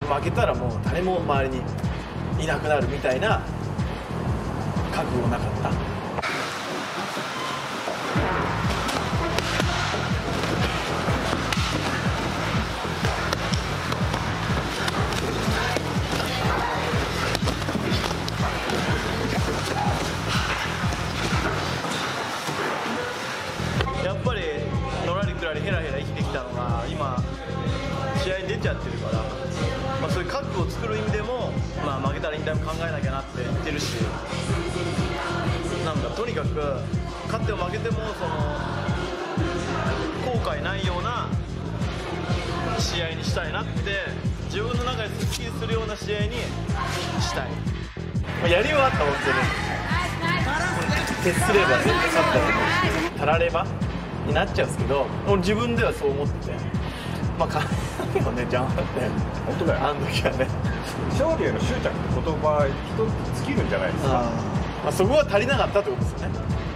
負けたらもう誰も周りにいなくなるみたいな覚悟なかった。やっぱりのらりくらりヘラヘラ生きてきたのが今試合に出ちゃってるから、そういう覚悟を作る意味でも、負けたら引退も考えなきゃなって言ってるし、なんだとにかく勝っても負けてもその後悔ないような試合にしたいなって、自分の中ですっきりするような試合にしたい。やり終わった本当に徹すれば絶対勝ったらたらればになっちゃうんですけど、俺自分ではそう思ってて、考えもね邪魔だったよね。 本当だよ、 あの時はね。 勝利への執着って言葉一つ尽きるんじゃないですか。 そこは足りなかったってことですよね。